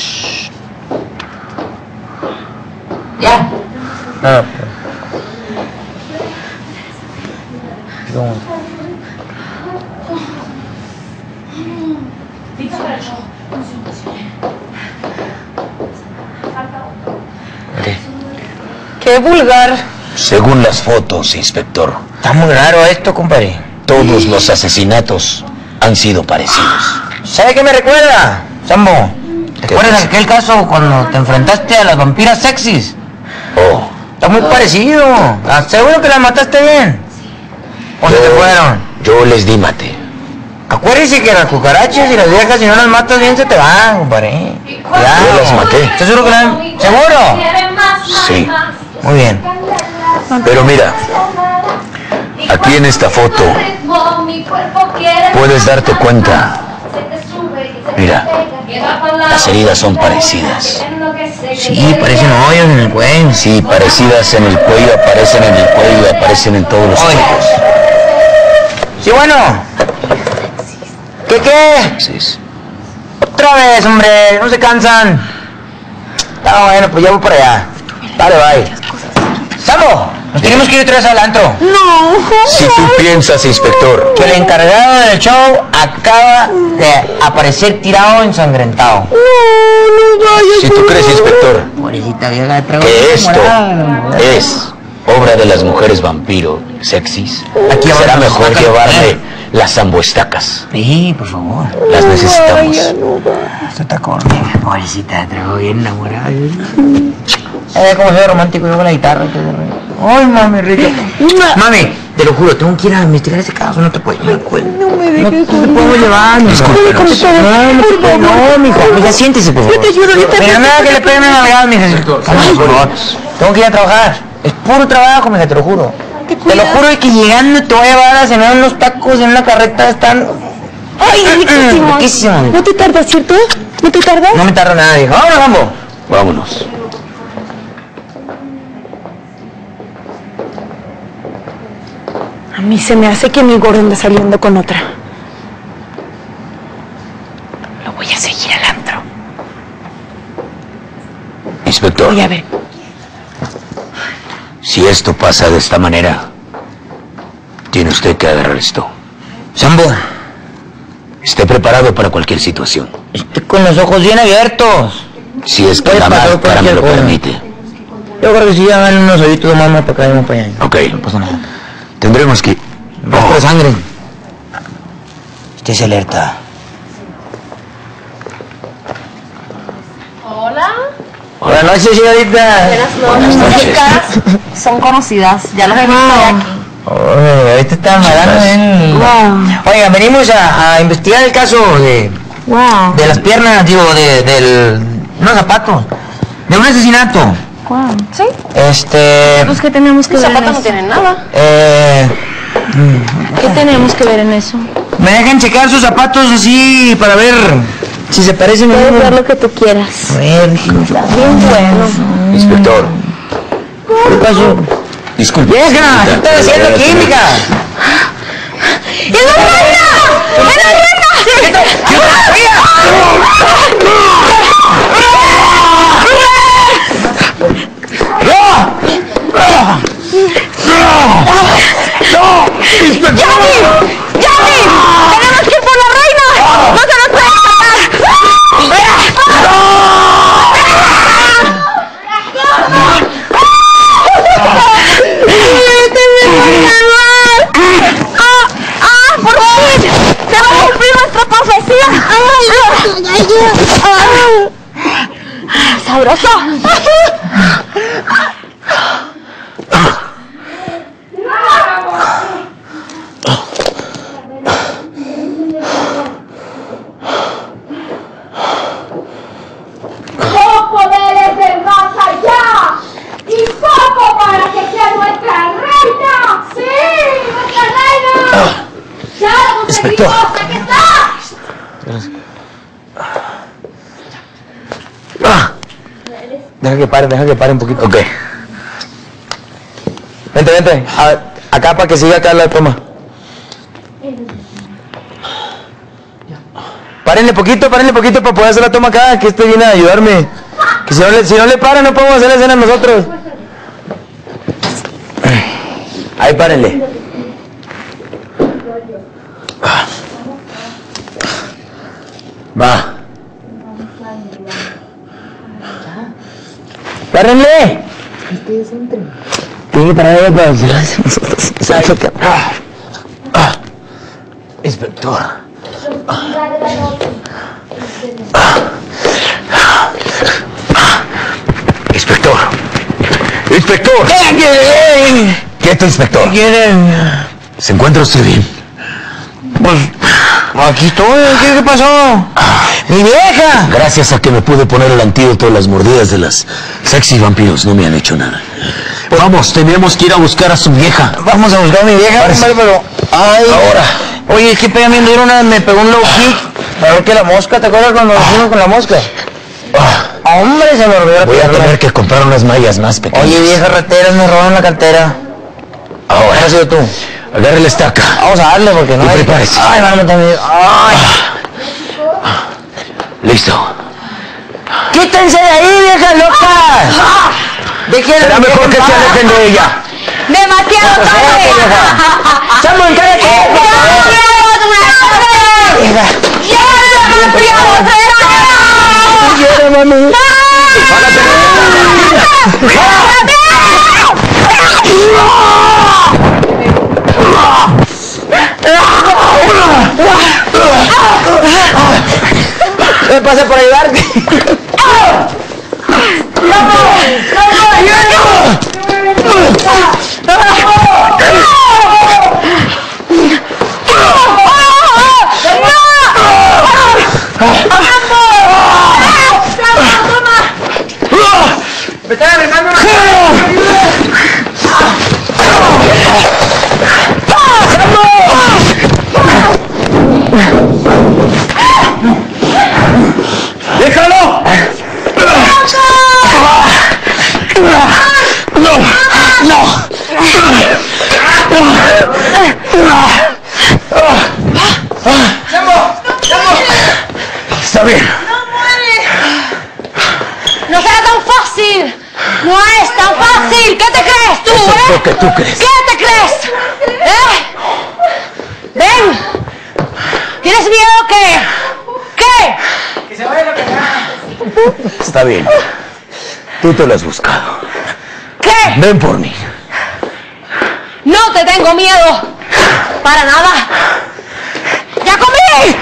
Ya. ¡Qué vulgar! Según las fotos, inspector, Está muy raro esto, compadre. todos los asesinatos han sido parecidos. ¿Sabe qué me recuerda, Sambo? ¿Te ¿Qué acuerdas pasa? de aquel caso cuando te enfrentaste a las vampiras sexys? Oh, Está muy parecido. ¿Seguro que las mataste bien? ¿O se te fueron? yo les di mate. Acuérdese que las cucarachas y las viejas, si no las matas bien, se te van, compadre. Cuidado. Yo las maté. ¿Estás seguro que las... ¿Seguro? Sí, Muy bien. pero mira, aquí en esta foto puedes darte cuenta. Mira, las heridas son parecidas. Sí, parecen hoyos en el cuello. Sí, parecidas en el cuello, aparecen en el cuello, aparecen en todos los Oye. cuellos. Sí, bueno. ¿Qué? Sí. Otra vez, hombre, no se cansan. Ah, bueno, pues ya voy para allá. Dale, bye. ¡Sambo! Nos tenemos que ir otra vez al antro. No. Si tú piensas, inspector, Que el encargado del show acaba de aparecer tirado ensangrentado. No vayas. si tú crees, inspector, Pobrecita vieja, traigo que esto enamorada. es obra de las mujeres vampiro sexys, Aquí será vamos, mejor saca- llevarme las zamboestacas. Sí, por favor. Las necesitamos. Esto está conmigo. Pobrecita, traigo bien enamorada. Como soy romántico yo con la guitarra. Ay, mami, rico. Mami, te lo juro, tengo que ir a investigar ese caso, no te puedo. No me dejes. te puedo llevar, mi hijo. No, mijo. Mija, siéntese, por favor. Yo te ayudo, yo te Mira, ayudo. nada que le peguen en la nalgada, mija. Por favor. Tengo que ir a trabajar. Es puro trabajo, mija, te lo juro. Te lo juro que llegando te voy a llevar a cenar unos tacos en una carreta. Están... Ay, riquísimos. Riquísimos. ¿No te tardas, cierto? ¿No te tardas? No me tarda nada, viejo. Vámonos, vamos. Vámonos. A mí se me hace que mi gordo anda saliendo con otra. Lo voy a seguir al antro. Inspector, Voy a ver. si esto pasa de esta manera, tiene usted que agarrar esto. Sambo, Esté preparado para cualquier situación. estoy con los ojos bien abiertos. Si es que Puede la pasar máscara me cualquier lo cosa. permite. Yo creo que si ya van unos ojitos más para acá y más para allá. Ok. No pasa nada. Tendremos que... Rastro de sangre. Estés alerta. Hola. Buenas noches, señorita. Buenas noches. Las caras son conocidas, ya las he visto de aquí. Oye, ahorita está malando en... Oiga, venimos a investigar el caso de las piernas, digo, de unos zapatos. De un asesinato. ¿Sí? Pues, ¿qué tenemos que Los ver en zapatos no eso? tienen nada. ¿Qué tenemos que ver en eso? ¿Me dejan checar sus zapatos así para ver si se parecen a Puedes uno? ver lo que tú quieras. A ver, Bien bueno. Inspector, ¿qué pasó? disculpe. ¡Vieja! ¿Qué estás haciendo aquí, mija? ¡Es la reina! ¡Es la reina! ¡Johnny! ¡Johnny! ¡Tenemos que ir por la reina! ¡No se nos puede ¡Por fin! ¡Se va a cumplir nuestra profecía! ¡Sabroso! ¡Los poderes del más allá! ¡Y poco para que sea nuestra reina! ¡Sí! ¡Nuestra reina! ¡Ya lo conseguimos! ¡Aquí está! Deja que pare un poquito. Ok. Vente, vente. Acá para que siga acá la toma. Párenle poquito para poder hacer la toma acá, que este viene a ayudarme. Que si no le paran no podemos hacer la escena nosotros. Ahí párenle. Va. ¡Párenle! Tiene que parar ahí para hacer la escena nosotros. Inspector. Inspector. Inspector. Quieto, inspector. ¿Qué quieren? ¿Se encuentra usted bien? Pues aquí estoy. ¿Qué pasó? ¡Mi vieja! Gracias a que me pude poner el antídoto, las mordidas de las sexy vampiros no me han hecho nada. Vamos, tenemos que ir a buscar a su vieja. Vamos a buscar a mi vieja, hombre, pero... ¡Ay! Ahora. Oye, es que pega bien duro, me pegó un low kick. Peor que la mosca, ¿te acuerdas cuando nos fuimos con la mosca? Hombre, se me olvidó la Voy a pierna. tener que comprar unas mallas más pequeñas. Oye, vieja ratera, me robaron la cartera. Ahora. ¿Qué has sido tú? Agarre la estaca. Vamos a darle porque no Y hay... prepárese. Ay, mano, también. Ay. Listo. ¡Quítense de ahí, viejas locas! Será mejor que se alejen de ella. ¡Demasiado tarde! ¡Sambo, encárgate! ¡Ya, mami! ¿Qué pasa por ayudarte? ¡Me están arreglando! ¡Déjalo! ¡No! ¡No! Está bien. ¡No será tan fácil! ¡No es tan fácil! ¿Qué te crees tú, Eso es lo que tú crees. ¿Qué te crees? ¡Ven! ¿Tienes miedo o qué? ¿Qué? ¡Que se vaya la pegada! Está bien. Tú te lo has buscado. ¿Qué? Ven por mí. ¡No te tengo miedo! ¡Para nada! ¡Ya comí!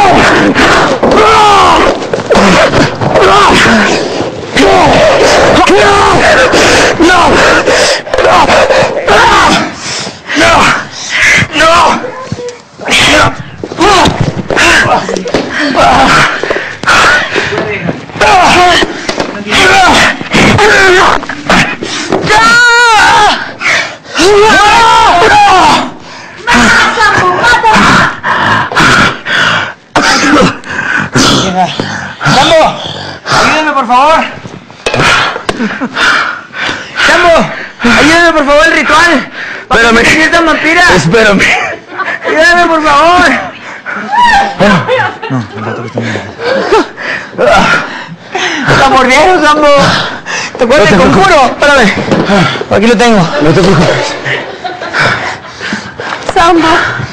¡Sambo! ¡Ayúdame, por favor! ¡Sambo! ¡Ayúdame, por favor, el ritual! Espérame. ¿Para que se vampira? Espérame. ¡Ayúdame, por favor! No, el rato que está mirando. ¡Está mordieron, Sambo! ¿Te acuerdas del conjuro? Espérame. Aquí lo tengo. No te preocupes. Sambo.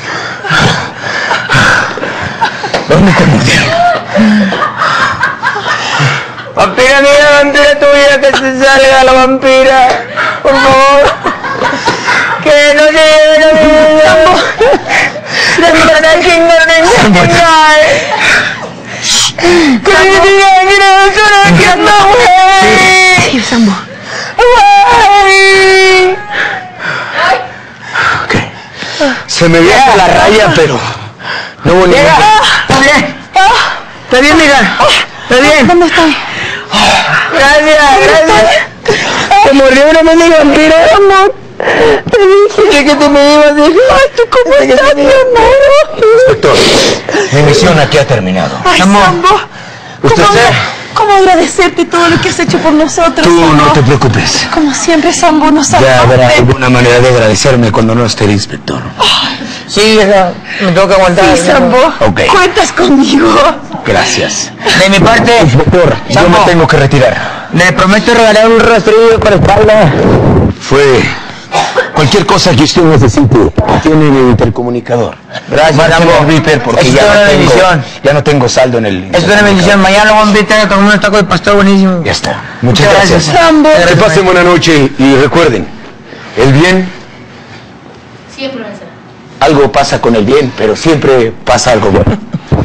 ¿Dónde te mordieron? Vampira mía, vampira tuya, que se salga la vampira. Por favor. Que no se lleve la Sambo. Se me viene la raya, pero no hubo ningún... ¿Está bien? ¿Está bien, mija? ¿Está bien? ¿Dónde estoy? Gracias. Te mordió una mendiga vampira, amor. Te dije que te me ibas a dejar. Ay, ¿tú cómo estás, mi amor? Inspector, mi misión aquí ha terminado. Ay, Sambo. ¿Usted ¿Cómo agradecerte todo lo que has hecho por nosotros, Tú Sambo? no te preocupes. Como siempre, Sambo, nos Ya salvaste. habrá alguna manera de agradecerme cuando no esté el inspector. Sí, hija, me toca aguantar. Sí, Sambo. Ok. Cuentas conmigo. Gracias. De mi parte, Inspector, yo Sambo, me tengo que retirar. le prometo regalar un rastrillo para la espalda. Fue cualquier cosa que usted necesite. Tiene el intercomunicador. Gracias, Márqueme Sambo. al beeper porque Esto es una bendición. ya no tengo saldo en el... Es una bendición. Mañana lo vamos a invitar a tomar unos tacos de pastor buenísimo. Ya está. Muchas gracias. Sambo. Que pasen buena noche y recuerden, el bien, Siempre vencerá. algo pasa con el bien, pero siempre pasa algo bueno.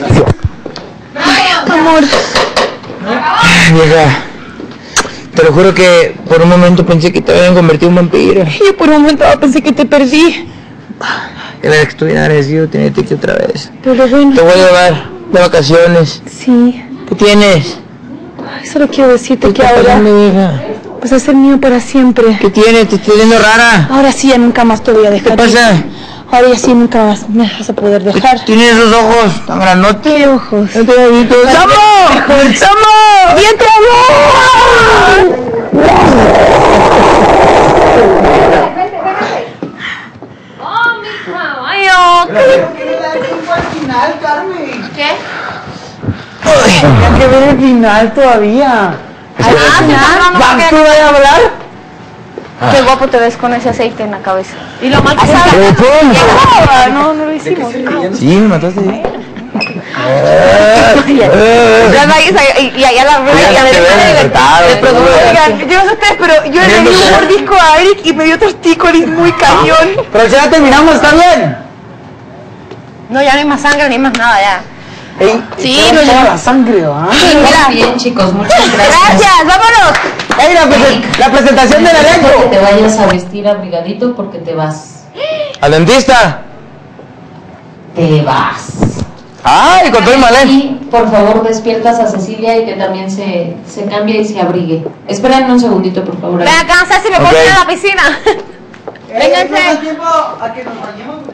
Amor. Vieja, te lo juro que por un momento pensé que te habían convertido en vampiro. Yo por un momento pensé que te perdí. Que la que estuviera agradecido tenerte aquí otra vez. Pero bueno. Te voy a llevar de vacaciones. Sí. ¿Qué tienes? Solo quiero decirte que ¿Qué está ahora pasando, vieja? vas a ser mío para siempre. ¿Qué tienes? Te estoy viendo rara. Ahora sí, ya nunca más te voy a ¿Qué dejar. pasa? Ahora ya sí, nunca más me vas a poder dejar. Tienes esos ojos tan grandotes. ¿Qué ojos? No te he visto. ¡Sambo! ¡Sambo! ¡Bien, ¡Oh, mi caballo! ¿Qué? Tenía que ver el final todavía. ¿Vas tú a hablar? Qué guapo te ves con ese aceite en la cabeza. Y lo mal que No lo hicimos. Sí, me mataste. Y allá la yo no sé ustedes, pero yo le di un mordisco a Eric y me dio tortícolis muy cañón. Pero ya terminamos, ¿está bien? No, ya no hay más sangre ni más nada ya. Ey, sí, no no lleva la sangre, ¿ah? Muy bien, chicos, muchas gracias. Gracias, vámonos. Ey, la presentación del elenco. Que te vayas a vestir abrigadito porque te vas. ¿Al dentista? Te vas. ¡Ay, con todo el malén! Y por favor despiertas a Cecilia y que también se cambie y se abrigue. Esperen un segundito, por favor. Ven acá, Ceci, me pongo en la piscina. Vénganse. ¿No da tiempo a que nos bañemos?